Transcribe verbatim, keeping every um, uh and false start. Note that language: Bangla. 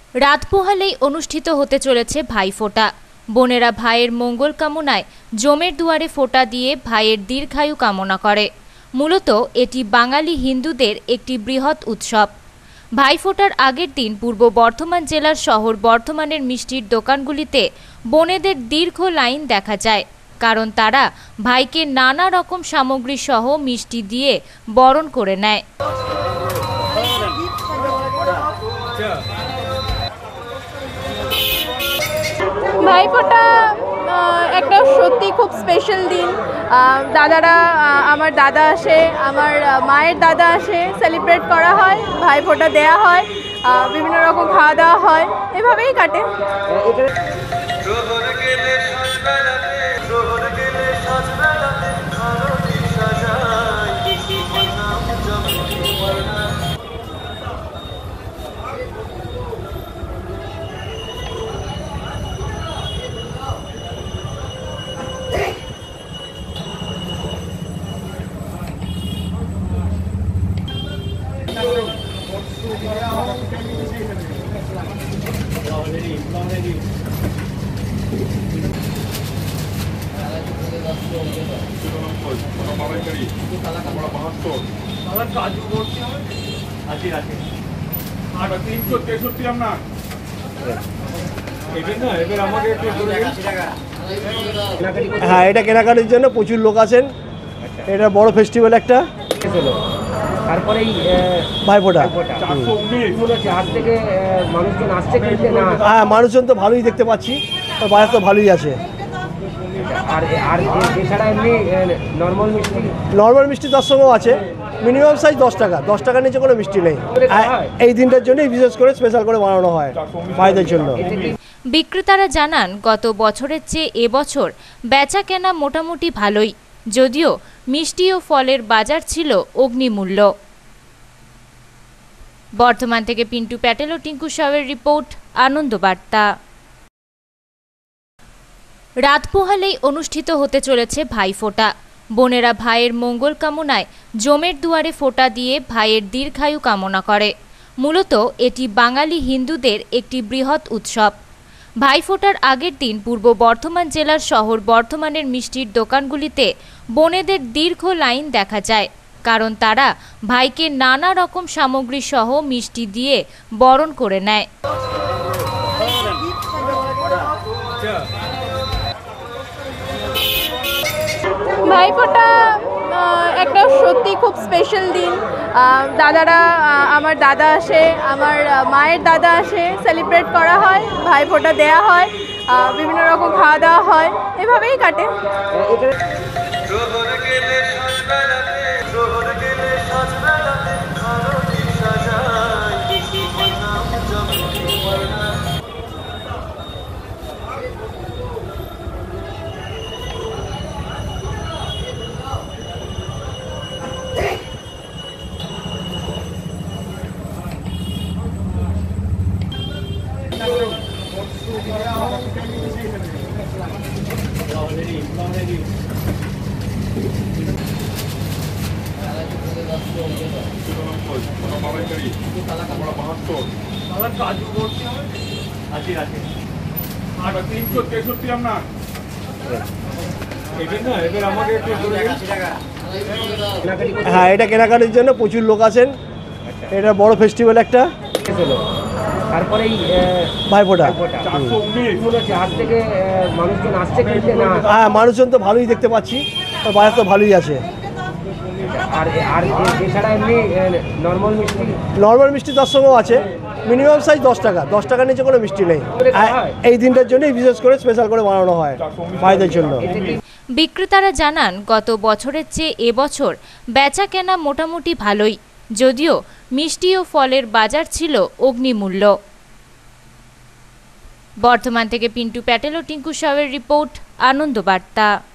রাত পোহালেই অনুষ্ঠিত হতে চলেছে ভাইফোঁটা। বোনেরা ভাইয়ের মঙ্গল কামনায় জমের দুয়ারে ফোঁটা দিয়ে ভাইয়ের দীর্ঘায়ু কামনা করে। মূলত এটি বাঙালি হিন্দুদের একটি বৃহৎ উৎসব। ভাইফোঁটার আগের দিন পূর্ব বর্ধমান জেলার শহর বর্ধমানের মিষ্টির দোকানগুলিতে বোনেদের দীর্ঘ লাইন দেখা যায়, কারণ তারা ভাইকে নানা রকম সামগ্রী সহ মিষ্টি দিয়ে বরণ করে নেয়। ভাইফোঁটা একটা সত্যি খুব স্পেশাল দিন। দাদারা, আমার দাদা আসে, আমার মায়ের দাদা আসে, সেলিব্রেট করা হয়, ভাইফোঁটা দেয়া হয়, বিভিন্ন রকম খাওয়া দাওয়া হয়, এভাবেই কাটে। হ্যাঁ, এটা কেনাকাটির জন্য প্রচুর লোক আছেন। এটা বড় ফেস্টিভ্যাল একটা। তারপরে ভাইফোঁটা হ্যাঁ, মানুষজন তো ভালোই দেখতে পাচ্ছি, বাজার তো ভালোই আছে। নর্মাল মিষ্টি তার সঙ্গেও আছে, মিনিমাম সাইজ দশ টাকা, দশ টাকার নিচে কোনো মিষ্টি নেই। এই দিনটার জন্যই বিশেষ করে স্পেশাল করে বানানো হয় ভাইদের জন্য। বিক্রেতারা জানান, গত বছরের চেয়ে এবছর বেচা কেনা মোটামুটি ভালোই, যদিও মিষ্টি ও ফলের বাজার ছিল অগ্নিমূল্য। বর্ধমান থেকে পিন্টু প্যাটেল ও টিঙ্কু সাহের রিপোর্ট, আনন্দ বার্তা। রাত পোহালেই অনুষ্ঠিত হতে চলেছে ভাইফোঁটা। বোনেরা ভাইয়ের মঙ্গল কামনায় জমের দুয়ারে ফোঁটা দিয়ে ভাইয়ের দীর্ঘায়ু কামনা করে। মূলত এটি বাঙালি হিন্দুদের একটি বৃহৎ উৎসব। ভাইফোঁটার আগের দিন পূর্ব বর্ধমান জেলার শহর বর্ধমানের মিষ্টির দোকানগুলিতে বোনেদের দীর্ঘ লাইন দেখা যায়, কারণ তারা ভাইকে নানা রকম সামগ্রী সহ মিষ্টি দিয়ে বরণ করে নেয়। ভাইফোঁটা একটা সত্যি খুব স্পেশাল দিন। দাদারা, আমার দাদা আসে, আমার মায়ের দাদা আসে, সেলিব্রেট করা হয়, ভাইফোঁটা দেয়া হয়, বিভিন্ন রকম খাওয়া দাওয়া হয়, এভাবেই কাটে। হ্যাঁ, এটা কেনাকাটির জন্য প্রচুর লোক আছেন। এটা বড় ফেস্টিভ্যাল একটা। তারপরে ভাইফোঁটা হ্যাঁ, মানুষজন তো ভালোই দেখতে পাচ্ছি, বাজার তো ভালোই আছে। নর্মাল মিষ্টি তার সঙ্গেও আছে, মিনিমাম সাইজ দশ টাকা, দশ টাকার নিচে কোনো মিষ্টি নেই। এই দিনটার জন্যই বিশেষ করে স্পেশাল করে বানানো হয় ভাইদের জন্য। বিক্রেতারা জানান, গত বছরের চেয়ে এবছর বেচা কেনা মোটামুটি ভালোই, যদিও মিষ্টি ও ফলের বাজার ছিল অগ্নিমূল্য। বর্ধমান থেকে পিন্টু প্যাটেল ও টিঙ্কু সাহের রিপোর্ট, আনন্দ বার্তা।